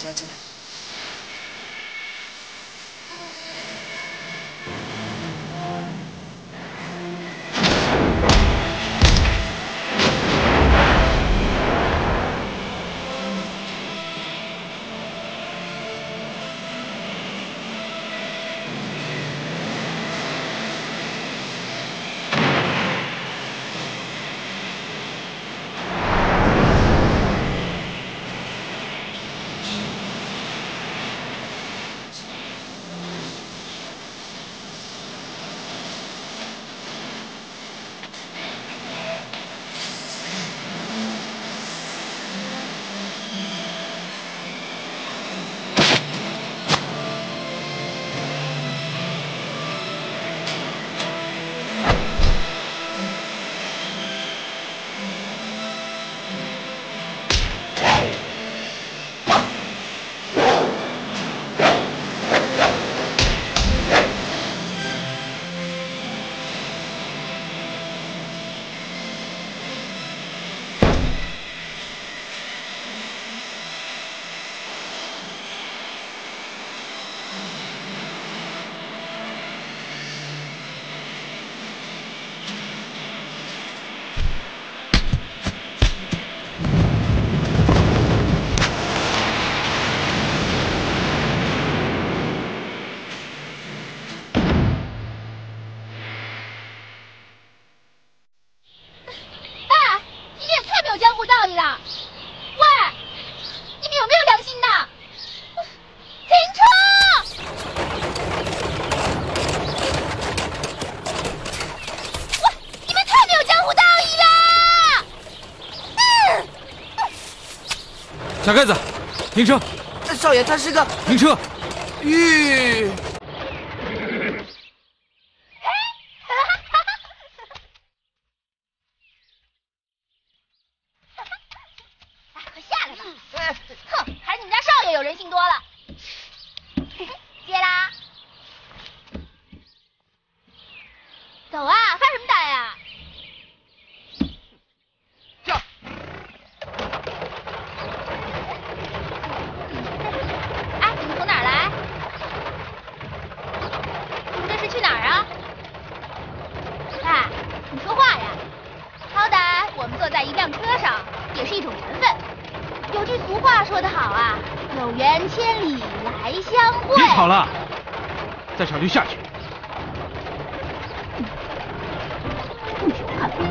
进来，进来。 小盖子，停车！ 少爷，他是个停车！ 玉。 快下来吧！哼，还是你们家少爷有人性多了。接啦！走啊，发什么呆呀？ 俗话说得好啊，有缘千里来相会。 别吵了，再吵就下去。 不许我看风。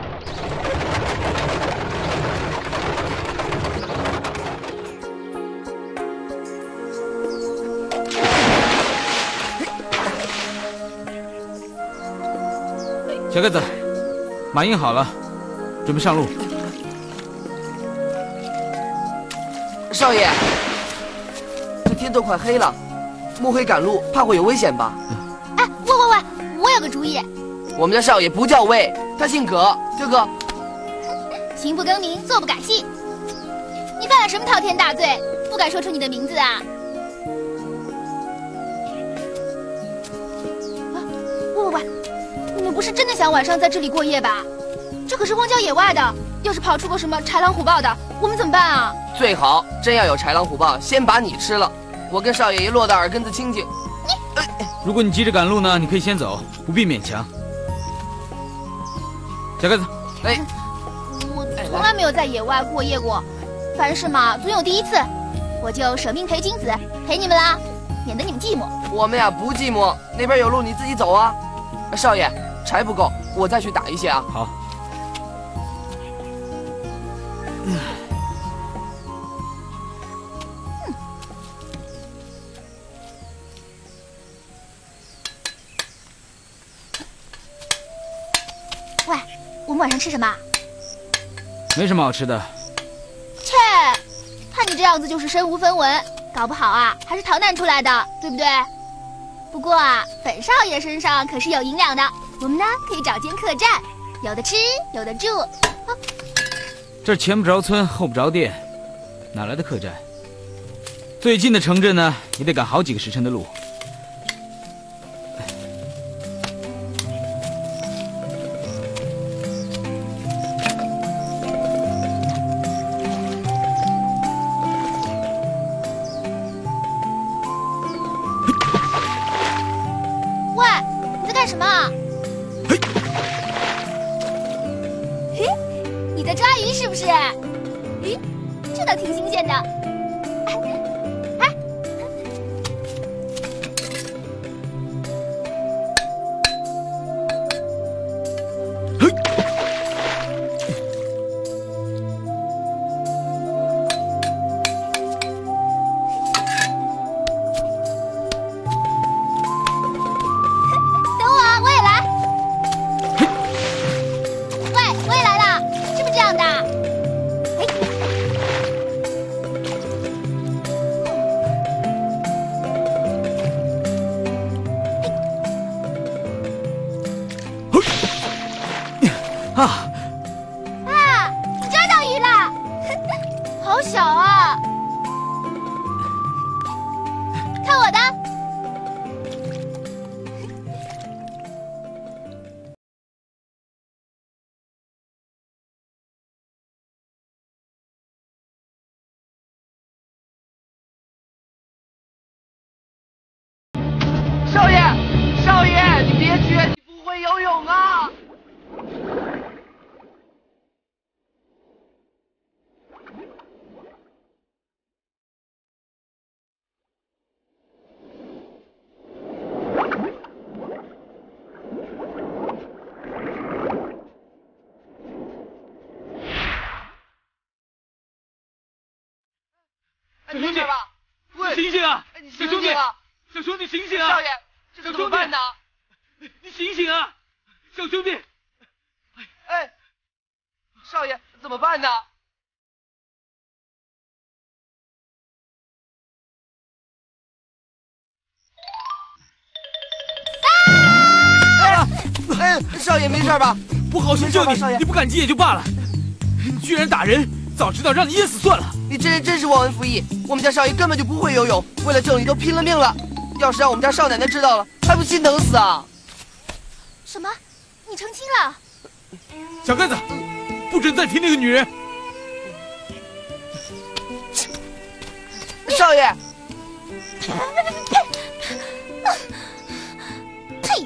小盖子，马印好了，准备上路。 少爷，这天都快黑了，摸黑赶路怕会有危险吧？ 哎，喂，我有个主意。 我们的少爷不叫魏，他姓葛，这个行不更名，坐不改姓。你犯了什么滔天大罪，不敢说出你的名字啊？喂，你们不是真的想晚上在这里过夜吧？这可是荒郊野外的，要是跑出个什么豺狼虎豹的，我们怎么办啊？ 最好真要有豺狼虎豹，先把你吃了，我跟少爷爷落得耳根子清净。 如果你急着赶路呢，你可以先走，不必勉强。小盖子， 哎， 我从来没有在野外过夜过，凡事嘛总有第一次，我就舍命陪金子，陪你们啦，免得你们寂寞。 我们呀不寂寞，那边有路你自己走啊。少爷，柴不够，我再去打一些啊。 好。 喂，我们晚上吃什么？ 没什么好吃的。 切，看你这样子就是身无分文，搞不好啊还是逃难出来的，对不对？不过啊，本少爷身上可是有银两的，我们呢可以找间客栈，有的吃，有的住。 这前不着村后不着店，哪来的客栈？最近的城镇呢，也得赶好几个时辰的路。 在抓鱼是不是？咦，这倒挺新鲜的。哎，等我，我也来。喂，我也来了，是不是这样的？哎， 啊！ 啊，你抓到鱼了，好小啊！看我的！ 少爷，少爷，你别去，你不会游泳啊！ 小兄弟吧，喂， 醒醒啊！ 你小兄弟， 啊！ 小兄弟醒醒啊！ 少爷，这可怎么办呢？ 你醒醒啊！小兄弟， 哎，少爷怎么办呢？哎，少爷没事吧？ 不好心救你， 少爷你不感激也就罢了，你居然打人！早知道让你噎死算了。 你这人真是忘恩负义！我们家少爷根本就不会游泳，为了救你都拼了命了。要是让我们家少奶奶知道了，还不心疼死啊！ 什么？你成亲了？ 小盖子，不准再提那个女人！ 少爷， 呸！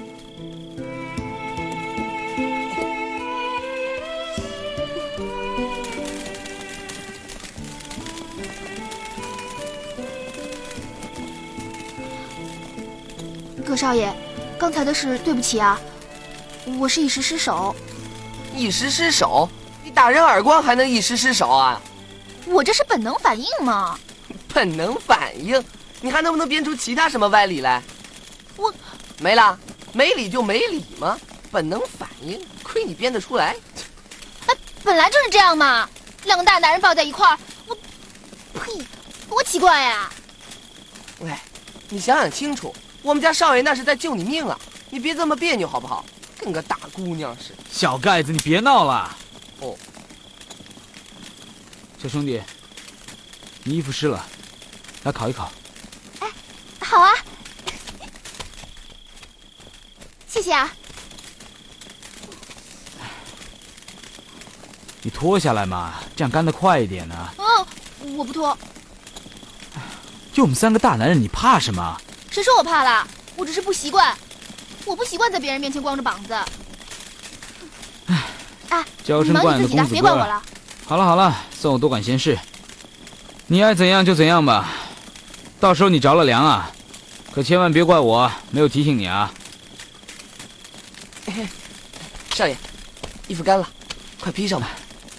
葛少爷，刚才的事对不起啊，我是一时失手。 一时失手？你打人耳光还能一时失手啊？ 我这是本能反应嘛。 本能反应？你还能不能编出其他什么歪理来？ 我没了，没理就没理嘛。本能反应，亏你编得出来。 哎，本来就是这样嘛。两个大男人抱在一块儿，呸，多奇怪呀！ 喂，你想想清楚，我们家少爷那是在救你命啊！你别这么别扭好不好？跟个大姑娘似的。 小盖子，你别闹了。 哦， 小兄弟，你衣服湿了，来烤一烤。 好啊，谢谢啊。 你脱下来嘛，这样干得快一点呢。 哦，我不脱。 就我们三个大男人，你怕什么？ 谁说我怕了？我只是不习惯，我不习惯在别人面前光着膀子。哎， 娇生惯养的公子别管我了。 好了好了，算我多管闲事。你爱怎样就怎样吧，到时候你着了凉啊，可千万别怪我没有提醒你啊。 少爷，衣服干了，快披上吧。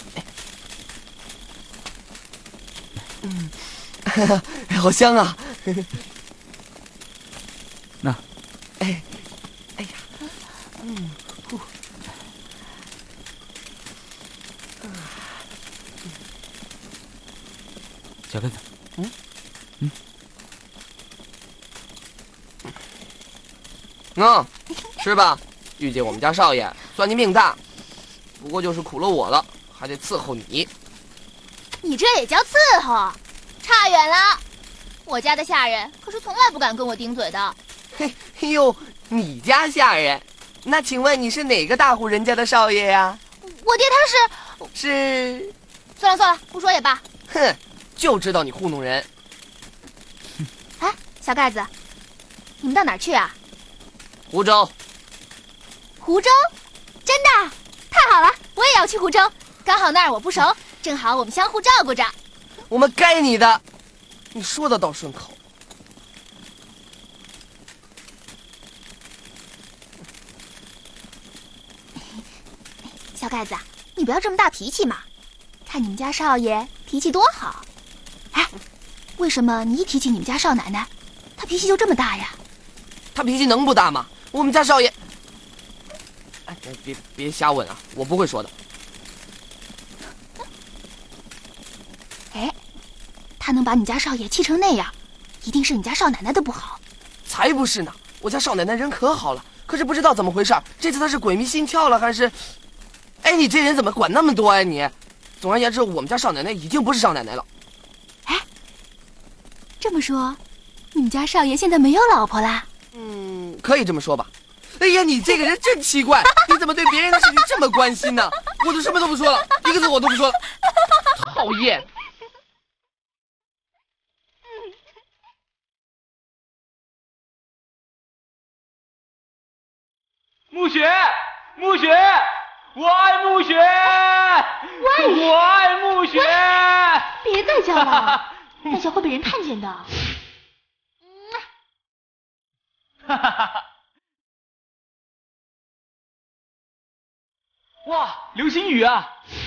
好香啊！ 那， 哎呀， 小盖子， 是吧？遇见我们家少爷，算你命大。不过就是苦了我了，还得伺候你。 你这也叫伺候？差远了。我家的下人可是从来不敢跟我顶嘴的。 嘿呦，你家下人？那请问你是哪个大户人家的少爷呀？ 我爹他是…… 算了算了，不说也罢。 哼，就知道你糊弄人。 哎，小盖子，你们到哪儿去啊？ 湖州。 湖州？真的？太好了，我也要去湖州。 刚好那儿我不熟，正好我们相互照顾着。 我们该你的，你说的倒顺口。 小盖子，你不要这么大脾气嘛！看你们家少爷脾气多好。哎，为什么你一提起你们家少奶奶，他脾气就这么大呀？ 他脾气能不大吗？我们家少爷……哎，别瞎问啊，我不会说的。 哎，他能把你家少爷气成那样，一定是你家少奶奶的不好。 才不是呢，我家少奶奶人可好了，可是不知道怎么回事，这次她是鬼迷心窍了，还是……哎，你这人怎么管那么多呀你？总而言之，我们家少奶奶已经不是少奶奶了。 哎，这么说，你们家少爷现在没有老婆啦？ 可以这么说吧。哎呀，你这个人真奇怪，你怎么对别人的事情这么关心呢？我都什么都不说了，一个字我都不说了，讨厌。 暮雪，暮雪，我爱暮雪，我爱暮雪。 别再叫了，再叫会被人看见的。 哈哈哈！哇，流星雨啊！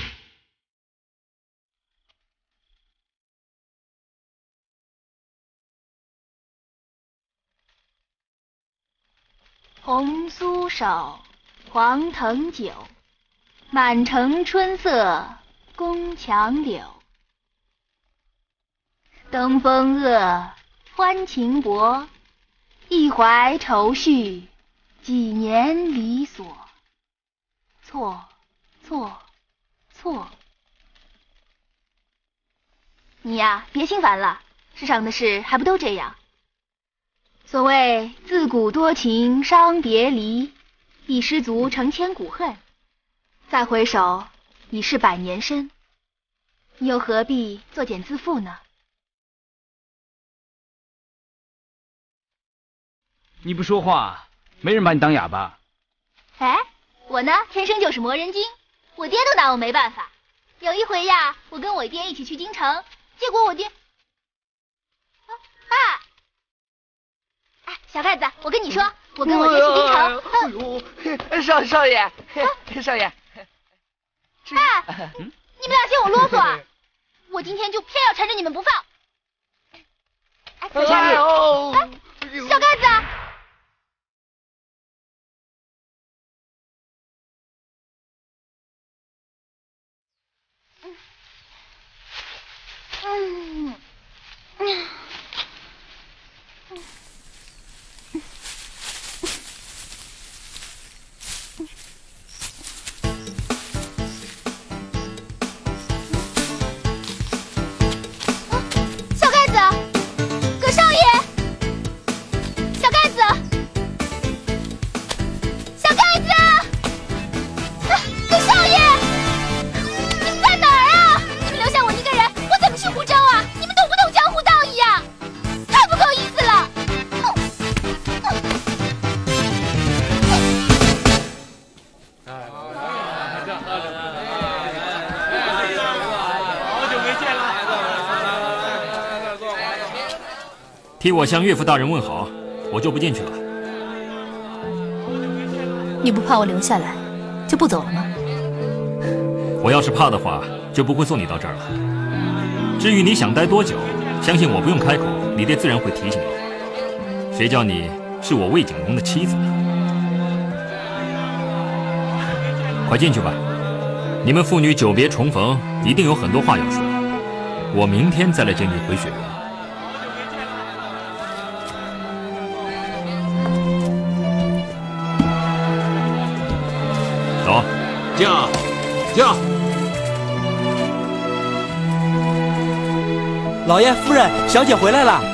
红酥手，黄藤酒，满城春色宫墙柳。登峰兀，欢情薄，一怀愁绪，几年离索。错，错，错。你呀，别心烦了，世上的事还不都这样。所谓自古多情伤别离，一失足成千古恨。再回首，已是百年身，你又何必作茧自缚呢？ 你不说话，没人把你当哑巴。 哎，我呢，天生就是磨人精，我爹都拿我没办法。有一回呀，我跟我爹一起去京城，结果我爹……哎，小盖子，我跟你说，我跟我爹去京城。 哎呦，少爷，少爷。 哎，你们俩嫌我啰嗦啊？我今天就偏要缠着你们不放。哎，小盖子，小盖子。小盖子，葛少爷，小盖子，小盖子，葛少爷，你们在哪儿啊？你们留下我一个人，我怎么去湖州啊？你们懂不懂江湖道义呀？太不够意思了！ 好久没见了。 替我向岳父大人问好，我就不进去了。 你不怕我留下来，就不走了吗？ 我要是怕的话，就不会送你到这儿了。至于你想待多久，相信我不用开口，你爹自然会提醒你。谁叫你是我魏景荣的妻子呢？快进去吧，你们父女久别重逢，一定有很多话要说。我明天再来接你回雪原。走， 静，静。 老爷、夫人、小姐回来了。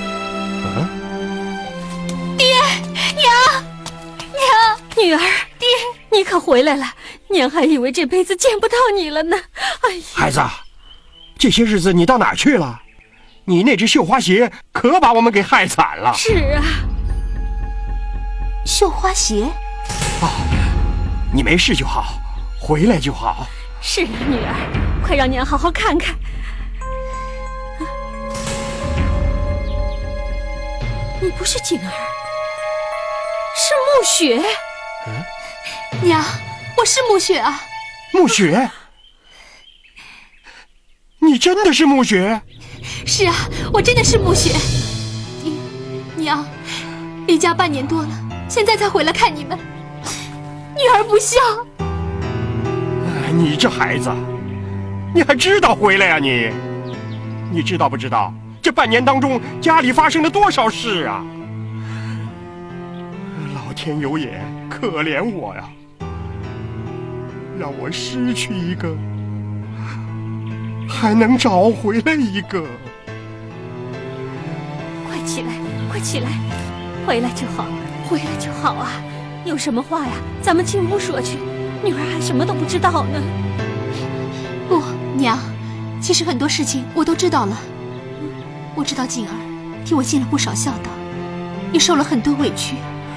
女儿，爹，你可回来了，娘还以为这辈子见不到你了呢。哎呀， 孩子，这些日子你到哪儿去了？你那只绣花鞋可把我们给害惨了。 是啊， 绣花鞋。 哦，你没事就好，回来就好。 是啊，女儿，快让娘好好看看。你不是景儿，是暮雪。 娘，我是暮雪啊。 暮雪？你真的是暮雪？ 是啊，我真的是暮雪。娘，离家半年多了，现在才回来看你们，女儿不孝。 你这孩子，你还知道回来呀？你知道不知道？这半年当中，家里发生了多少事啊！老天有眼，可怜我呀，让我失去一个，还能找回来一个。 快起来，快起来，回来就好，回来就好啊！有什么话呀，咱们进屋说去。女儿还什么都不知道呢。 不，娘，其实很多事情我都知道了。我知道静儿替我尽了不少孝道，也受了很多委屈。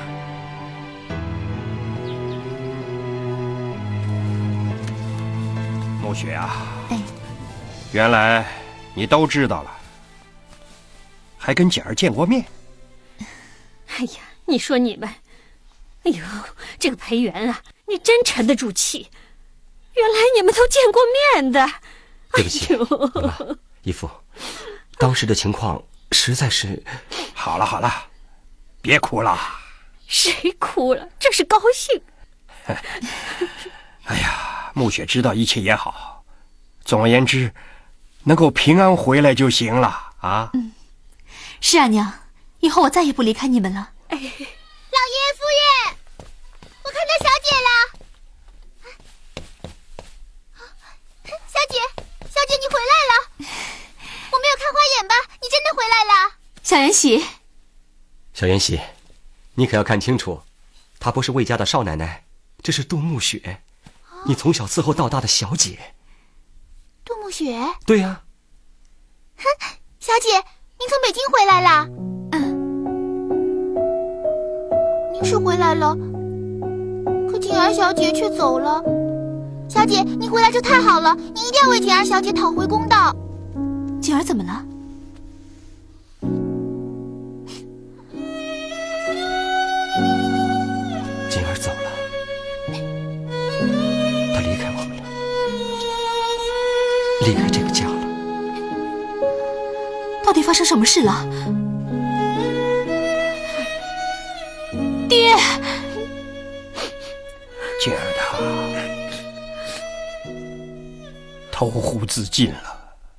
暮雪啊，原来你都知道了，还跟景儿见过面。 哎呀，你说你们，哎呦，这个裴元啊，你真沉得住气。原来你们都见过面的。 对不起，妈，义父，当时的情况实在是…… 好了好了，别哭了。 谁哭了？这是高兴。 哎呀，暮雪知道一切也好，总而言之，能够平安回来就行了啊。 是啊，娘，以后我再也不离开你们了。 老爷爷夫人，我看到小姐了。小姐，你回来了。我没有看花眼吧？你真的回来了。 小妍喜， 小妍喜，你可要看清楚，她不是魏家的少奶奶，这是杜暮雪，你从小伺候到大的小姐。 杜暮雪？ 对呀。 小姐，您从北京回来了？您是回来了，可景儿小姐却走了。小姐，你回来就太好了，你一定要为景儿小姐讨回公道。 景儿怎么了？ 景儿走了，她离开我们了，离开这个家了。 到底发生什么事了？爹， 景儿她投湖自尽了。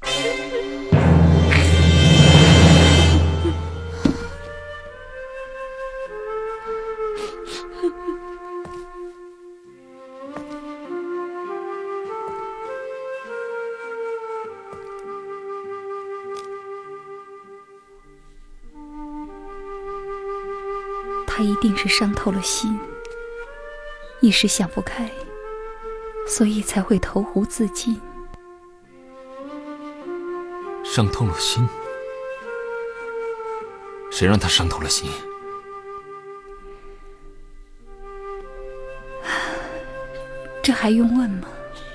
他一定是伤透了心，一时想不开，所以才会投湖自尽。 伤透了心？谁让他伤透了心？ 这还用问吗？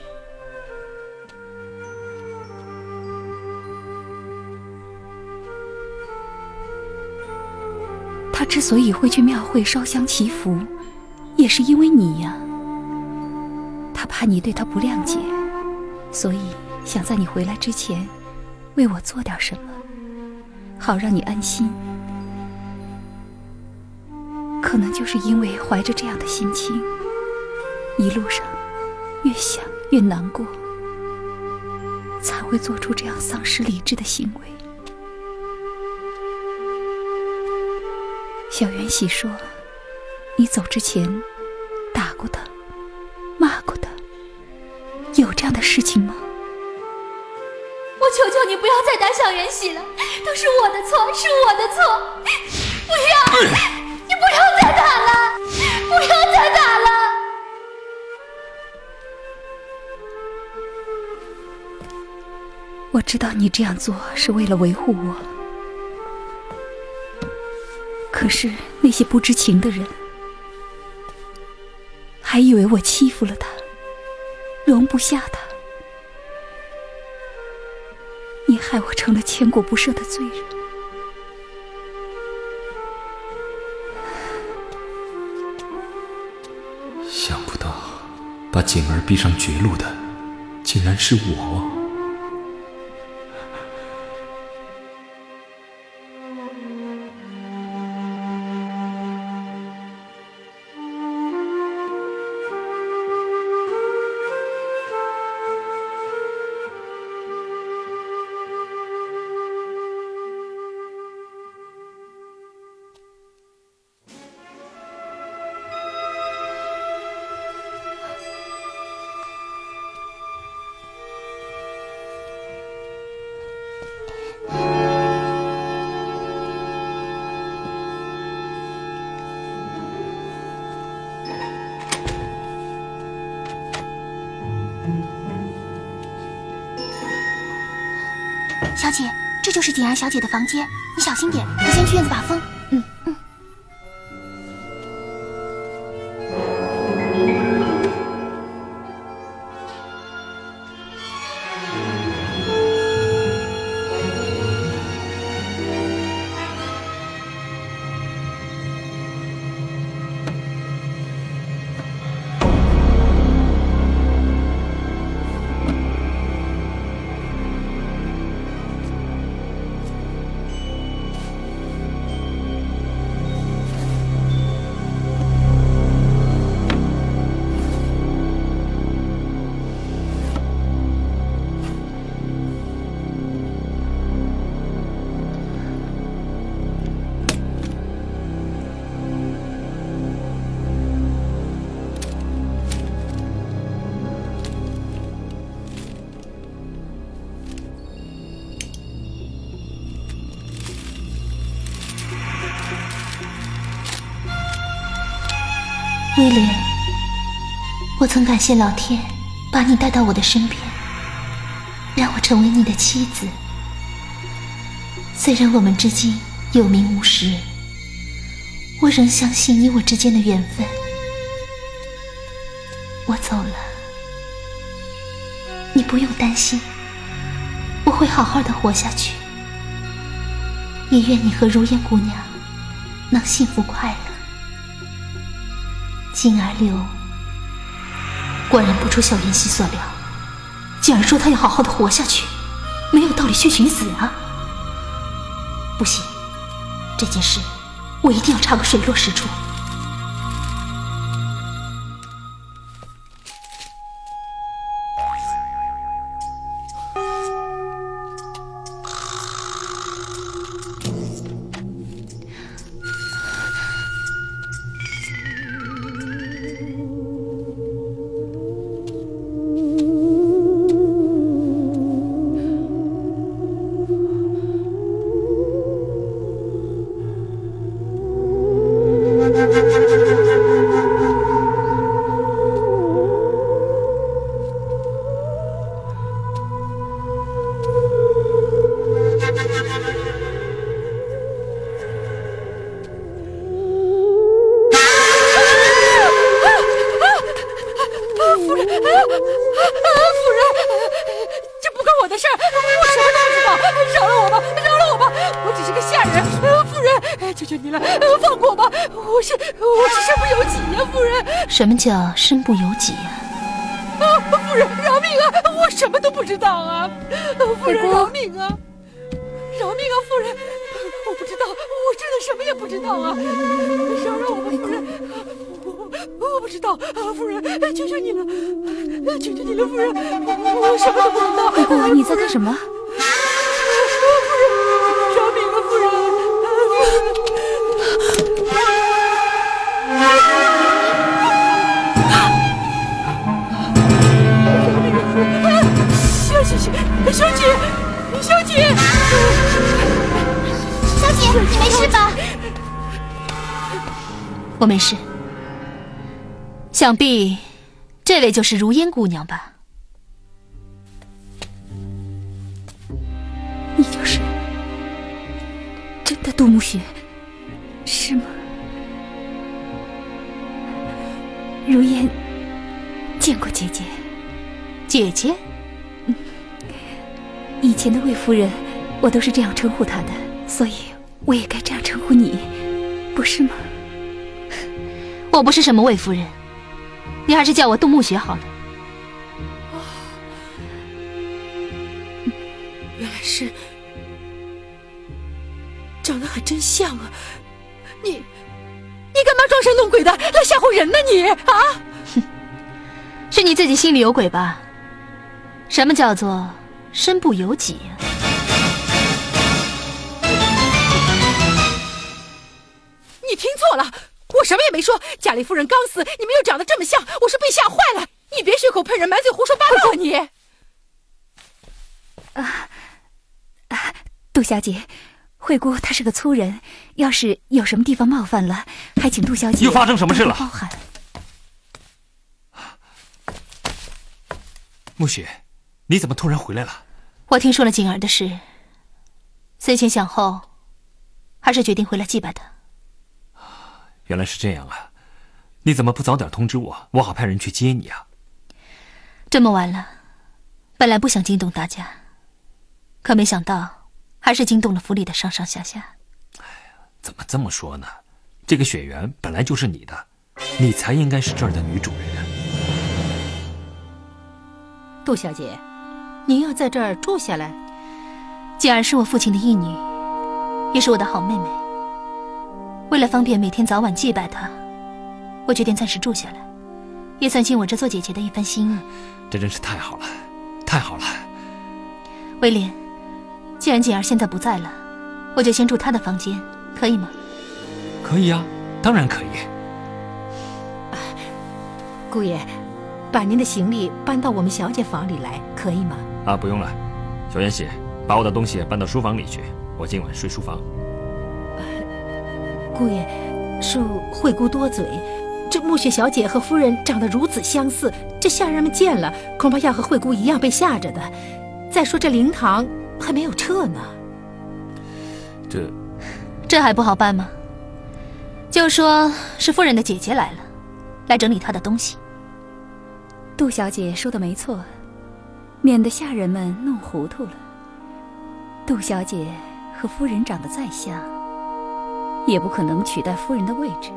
他之所以会去庙会烧香祈福，也是因为你呀。他怕你对他不谅解，所以想在你回来之前为我做点什么，好让你安心。可能就是因为怀着这样的心情，一路上越想越难过，才会做出这样丧失理智的行为。小袁喜说，你走之前打过他，骂过他，有这样的事情吗？ 我求求你不要再打小袁喜了，都是我的错，是我的错！不要，你不要再打了，不要再打了！ 我知道你这样做是为了维护我，可是那些不知情的人还以为我欺负了他， 容不下他。你害我成了千古不赦的罪人。 想不到，把景儿逼上绝路的，竟然是我。 小姐，这就是景儿小姐的房间，你小心点，我先去院子把风。 威廉，我曾感谢老天把你带到我的身边，让我成为你的妻子。虽然我们之间有名无实，我仍相信你我之间的缘分。我走了，你不用担心，我会好好的活下去。也愿你和如烟姑娘能幸福快乐。景儿流果然不出小妍希所料，景儿说她要好好的活下去，没有道理去寻死啊！不行，这件事我一定要查个水落石出。什么叫身不由己呀？ 夫人饶命啊！我什么都不知道啊！夫人饶命啊！饶命啊！夫人，我不知道，我真的什么也不知道啊！饶我吧，夫人！我不知道，夫人，求求你了，求求你了，夫人！我什么都不知道。 灰姑，你在干什么？ 夫人，饶命啊，夫人！小姐，小姐， 小姐，你没事吧？ 我没事。想必这位就是如烟姑娘吧？你就是真的杜牧雪，是吗？如烟见过姐姐。 姐姐？以前的魏夫人，我都是这样称呼她的，所以我也该这样称呼你，不是吗？ 我不是什么魏夫人，你还是叫我杜暮雪好了。 原来是，长得还真像啊！你干嘛装神弄鬼的来吓唬人呢你啊？ 哼，是你自己心里有鬼吧？什么叫做身不由己啊？ 你听错了，我什么也没说。贾丽夫人刚死，你们又长得这么像，我是被吓坏了。你别血口喷人，满嘴胡说八道啊你！ 杜小姐，惠姑她是个粗人，要是有什么地方冒犯了，还请杜小姐又发生什么事了？ 包涵。 暮雪，你怎么突然回来了？ 我听说了景儿的事，思前想后，还是决定回来祭拜她。 原来是这样啊！你怎么不早点通知我，我好派人去接你啊？ 这么晚了，本来不想惊动大家，可没想到还是惊动了府里的上上下下。 怎么这么说呢？这个雪原本来就是你的，你才应该是这儿的女主人啊！ 杜小姐，您要在这儿住下来？ 景儿是我父亲的义女，也是我的好妹妹。为了方便每天早晚祭拜她，我决定暂时住下来，也算尽我这做姐姐的一番心意。 这真是太好了，太好了！ 威廉，既然景儿现在不在了，我就先住她的房间，可以吗？ 可以啊，当然可以。 姑爷，把您的行李搬到我们小姐房里来，可以吗？ 啊，不用了。小妍希，把我的东西搬到书房里去，我今晚睡书房。 姑爷，恕惠姑多嘴，这暮雪小姐和夫人长得如此相似，这下人们见了，恐怕要和惠姑一样被吓着的。再说这灵堂还没有撤呢。 这还不好办吗？就说是夫人的姐姐来了，来整理她的东西。 杜小姐说的没错，免得下人们弄糊涂了。杜小姐和夫人长得再像，也不可能取代夫人的位置。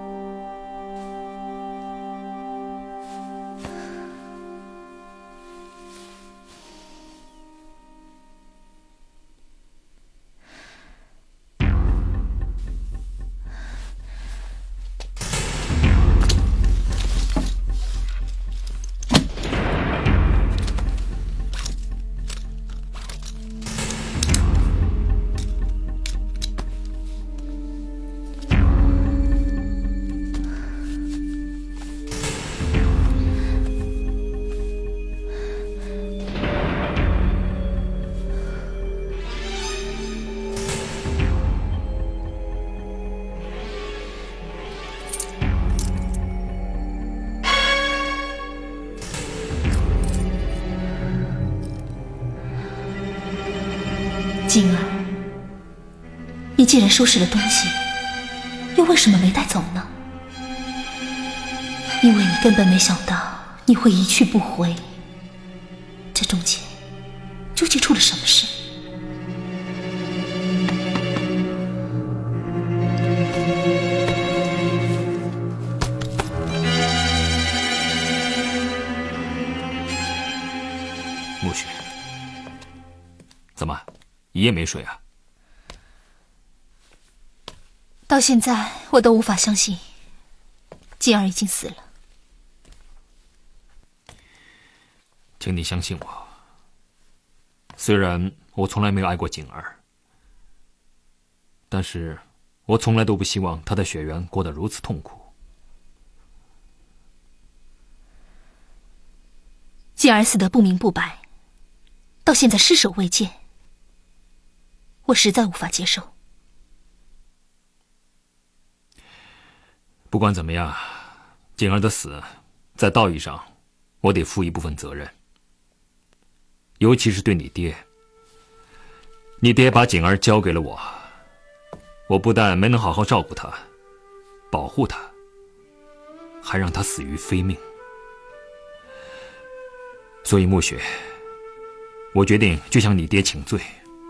静儿，你既然收拾了东西，又为什么没带走呢？因为你根本没想到你会一去不回。这中间究竟出了什么事？ 暮雪，怎么一夜没睡啊？ 到现在我都无法相信静儿已经死了。 请你相信我，虽然我从来没有爱过景儿，但是我从来都不希望她的雪原过得如此痛苦。 静儿死得不明不白，到现在尸首未见，我实在无法接受。 不管怎么样，景儿的死，在道义上，我得负一部分责任。尤其是对你爹，你爹把景儿交给了我，我不但没能好好照顾她、保护她，还让她死于非命。 所以暮雪，我决定去向你爹请罪。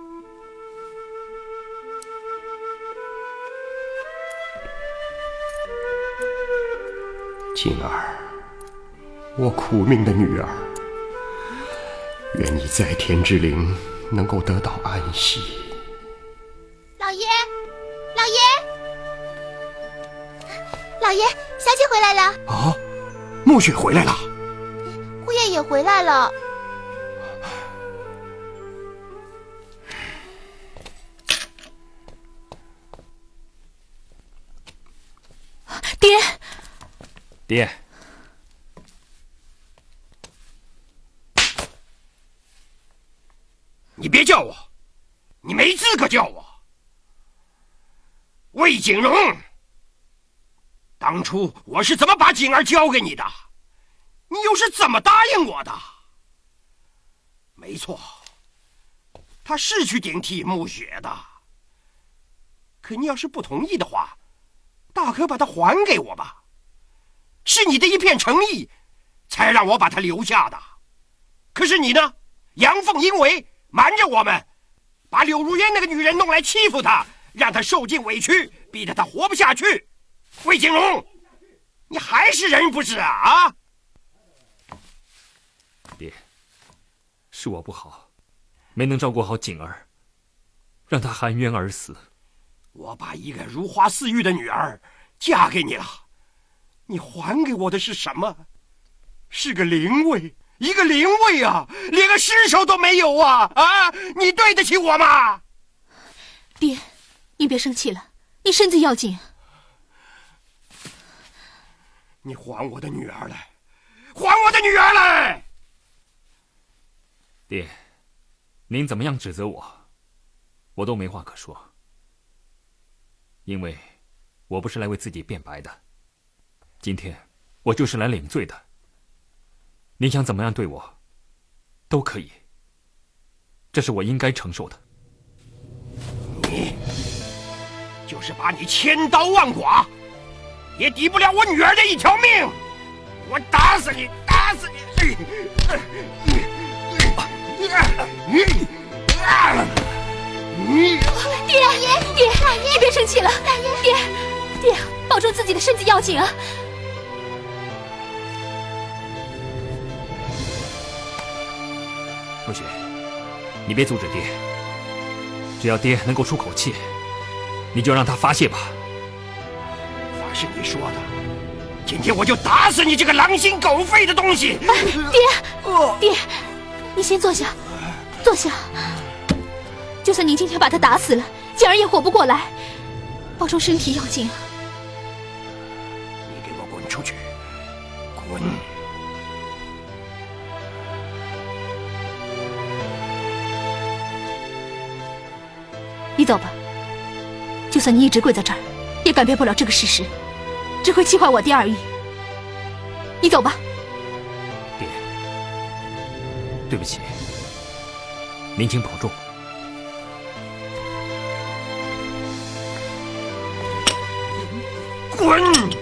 静儿，我苦命的女儿，愿你在天之灵能够得到安息。 老爷，老爷，老爷，小姐回来了。 啊，暮雪回来了。 姑爷也回来了。 爹， 爹， 你别叫我，你没资格叫我。魏景荣，当初我是怎么把景儿交给你的？你又是怎么答应我的？没错，他是去顶替暮雪的。可你要是不同意的话，大可把他还给我吧。是你的一片诚意，才让我把他留下的。可是你呢，阳奉阴违，瞒着我们，把柳如烟那个女人弄来欺负他，让他受尽委屈，逼得他活不下去。魏景荣，你还是人不是啊？啊！ 爹，是我不好，没能照顾好景儿，让她含冤而死。 我把一个如花似玉的女儿嫁给你了，你还给我的是什么？是个灵位，一个灵位啊，连个尸首都没有啊！啊，你对得起我吗？ 爹，你别生气了，你身子要紧。 你还我的女儿来，还我的女儿来！ 爹，您怎么样指责我，我都没话可说。因为我不是来为自己辩白的，今天我就是来领罪的。您想怎么样对我，都可以，这是我应该承受的。 你就是把你千刀万剐，也抵不了我女儿的一条命！我打死你，打死你！ 爹，爹，你别生气了，爹，保重自己的身子要紧啊！ 暮雪，你别阻止爹，只要爹能够出口气，你就让他发泄吧。 话是你说的，今天我就打死你这个狼心狗肺的东西！ 爹，你先坐下，坐下。就算您今天把他打死了，景儿也活不过来，保重身体要紧啊！ 你给我滚出去！滚！ 你走吧，就算你一直跪在这儿，也改变不了这个事实，只会气坏我爹而已。你走吧。 爹，对不起，您请保重。 滚！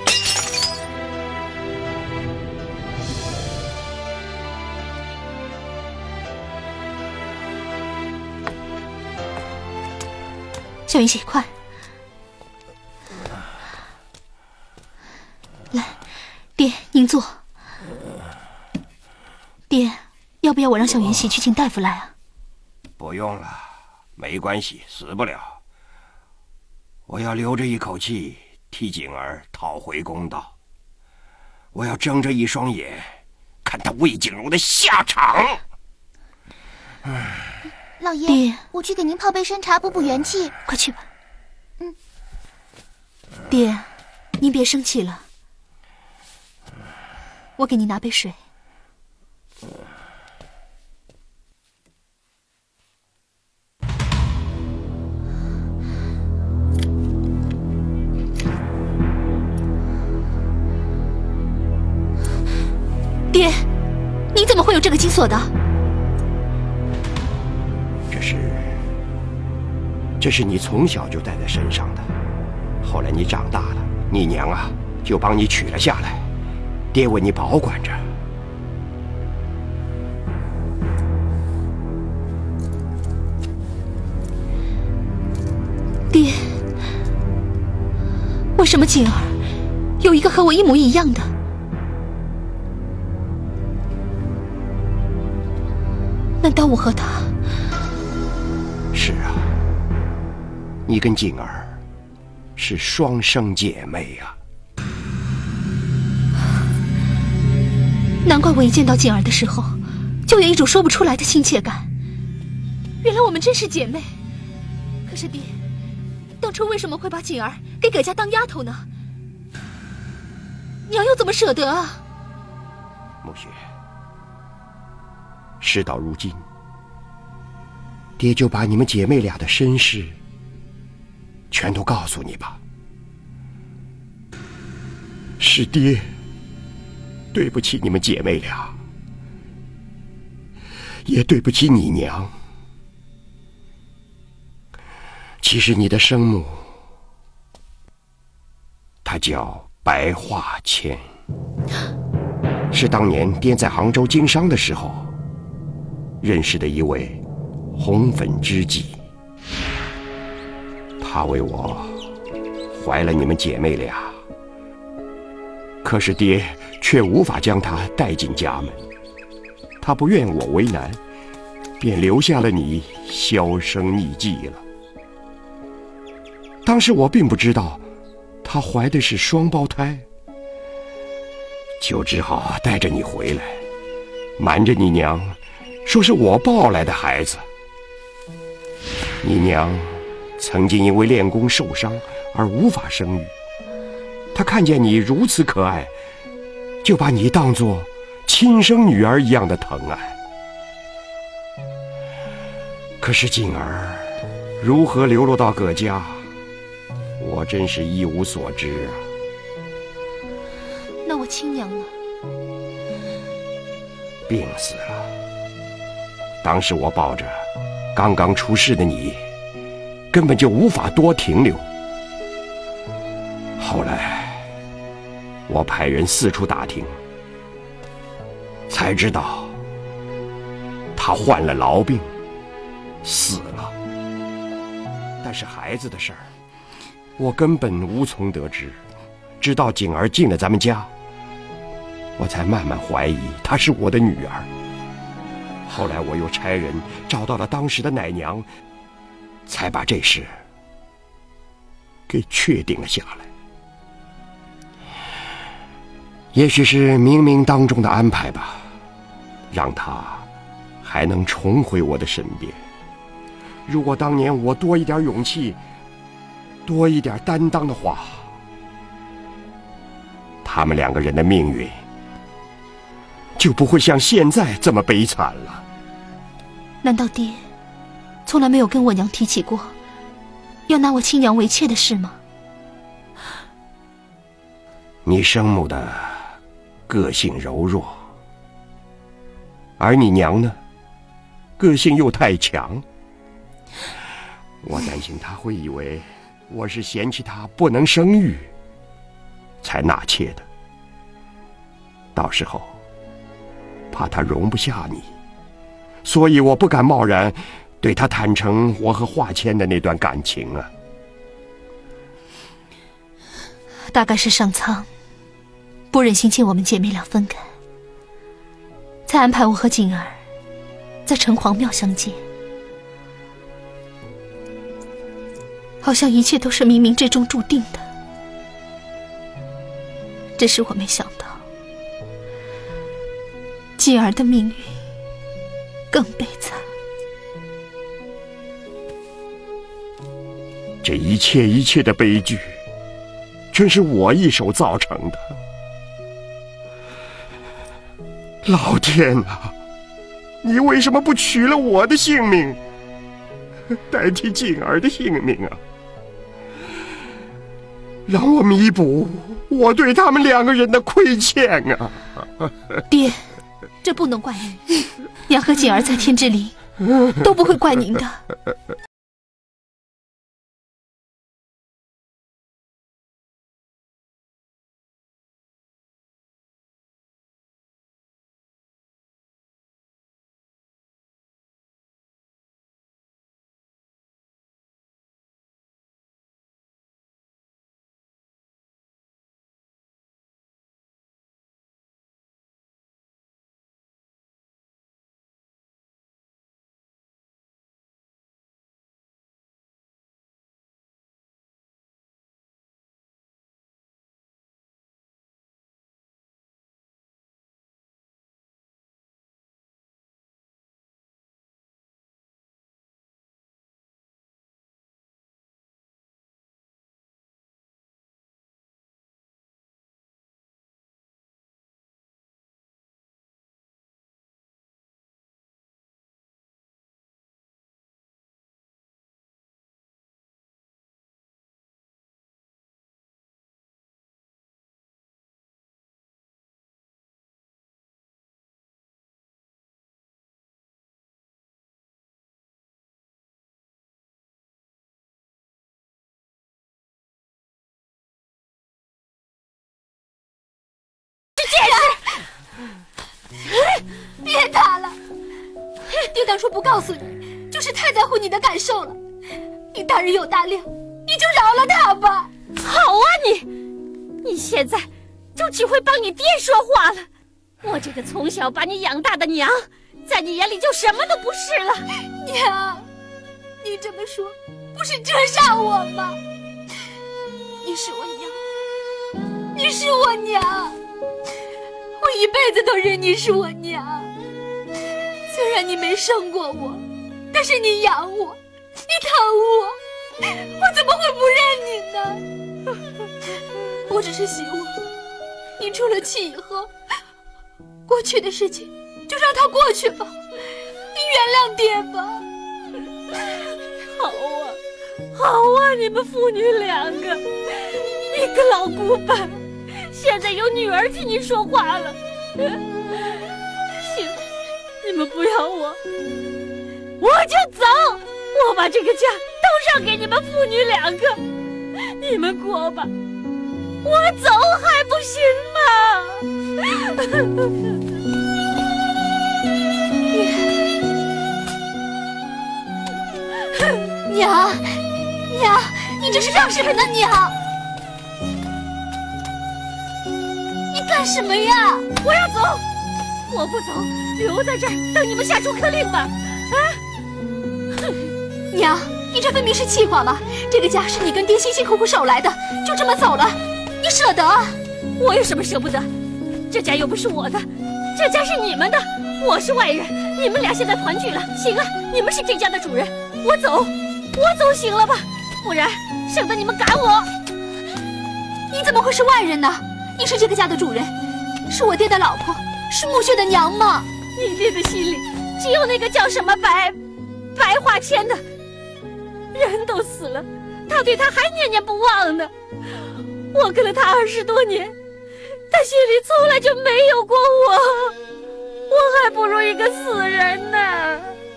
小云溪，快来，爹，您坐。爹，要不要我让小云溪去请大夫来啊？ 不用了，没关系，死不了。我要留着一口气，替景儿讨回公道。我要睁着一双眼，看他魏景荣的下场。 老爷， 爹， 我去给您泡杯参茶，补补元气。 快去吧。爹，您别生气了，我给您拿杯水。爹，你怎么会有这个金锁的？ 这是你从小就带在身上的，后来你长大了，你娘啊就帮你取了下来，爹为你保管着。 爹，为什么锦儿有一个和我一模一样的？难道我和她？ 是啊，你跟锦儿是双生姐妹啊。 难怪我一见到锦儿的时候，就有一种说不出来的亲切感。原来我们真是姐妹。可是爹，当初为什么会把锦儿给葛家当丫头呢？娘又怎么舍得啊？ 暮雪，事到如今，爹就把你们姐妹俩的身世全都告诉你吧。是爹对不起你们姐妹俩，也对不起你娘。其实你的生母，她叫白化谦，是当年爹在杭州经商的时候认识的一位红粉知己。她为我怀了你们姐妹俩，可是爹却无法将她带进家门，他不愿我为难，便留下了你销声匿迹了。当时我并不知道她怀的是双胞胎，就只好带着你回来，瞒着你娘，说是我抱来的孩子。你娘曾经因为练功受伤而无法生育，她看见你如此可爱，就把你当作亲生女儿一样的疼爱。可是锦儿如何流落到葛家，我真是一无所知啊。 那我亲娘呢？ 病死了。当时我抱着刚刚出世的你，根本就无法多停留。后来我派人四处打听，才知道他患了痨病死了。但是孩子的事儿我根本无从得知，直到锦儿进了咱们家，我才慢慢怀疑她是我的女儿。后来我又差人找到了当时的奶娘，才把这事给确定了下来。也许是冥冥当中的安排吧，让她还能重回我的身边。如果当年我多一点勇气，多一点担当的话，他们两个人的命运就不会像现在这么悲惨了。 难道爹从来没有跟我娘提起过要拿我亲娘为妾的事吗？ 你生母的个性柔弱，而你娘呢，个性又太强。我担心她会以为我是嫌弃她不能生育才纳妾的，到时候怕她容不下你，所以我不敢贸然对她坦诚我和华谦的那段感情啊。 大概是上苍不忍心见我们姐妹俩分开，才安排我和锦儿在城隍庙相见。好像一切都是冥冥之中注定的，只是我没想到锦儿的命运更悲惨。 这一切的悲剧全是我一手造成的。老天啊，你为什么不取了我的性命，代替锦儿的性命啊？让我弥补我对他们两个人的亏欠啊！ 爹，这不能怪您，娘和锦儿在天之灵都不会怪您的。 别打了！爹当初不告诉你，就是太在乎你的感受了。你大人有大量，你就饶了他吧。 好啊你现在就只会帮你爹说话了。我这个从小把你养大的娘，在你眼里就什么都不是了。 娘，你这么说不是折煞我吗？你是我娘，你是我娘，我一辈子都认你是我娘。虽然你没生过我，但是你养我，你疼我，我怎么会不认你呢？我只是希望你出了气以后，过去的事情就让它过去吧，你原谅爹吧。 好啊，你们父女两个，一个老古板，现在有女儿替你说话了。行，你们不要我就走，我把这个家都让给你们父女两个，你们过吧，我走还不行吗？ 娘，你这是让什么呢？娘，你干什么呀？ 我要走，我不走，留在这儿等你们下逐客令吧。 娘，你这分明是气话嘛！这个家是你跟爹辛辛苦苦守来的，就这么走了，你舍得？ 我有什么舍不得？这家又不是我的，这家是你们的，我是外人，你们俩现在团聚了，行啊，你们是这家的主人，我走行了吧？不然省得你们赶我。 你怎么会是外人呢？你是这个家的主人，是我爹的老婆，是暮雪的娘吗？ 你爹的心里只有那个叫什么白化谦的，人都死了，他对他还念念不忘呢。我跟了他20多年，他心里从来就没有过我还不如一个死人呢。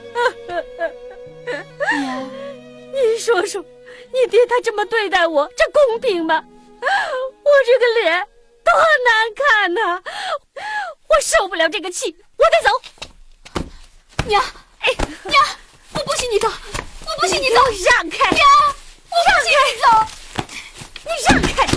娘， 你说说，你爹他这么对待我，这公平吗？我这个脸多难看呐！我受不了这个气，我得走。 娘，娘，我不许你走，我不许你走！ 让开！ 娘，我不许你走！ 你让开！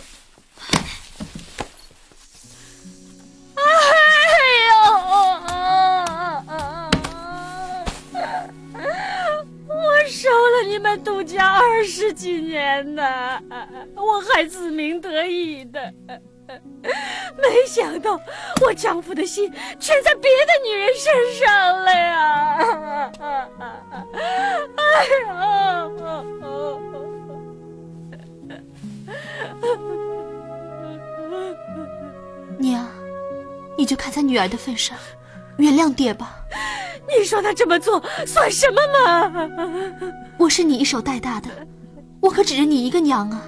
我守了你们杜家20几年呢，我还自鸣得意的，没想到我丈夫的心全在别的女人身上了呀！ 娘，你就看在女儿的份上，原谅爹吧。 你说他这么做算什么嘛？ 我是你一手带大的，我可只认你一个娘啊。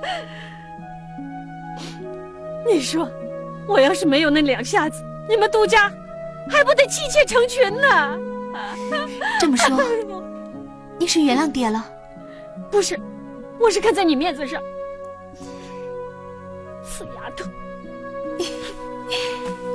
你说，我要是没有那2下子，你们杜家还不得妻妾成群呢？ 这么说，你是原谅爹了？ 不是，我是看在你面子上。死丫头！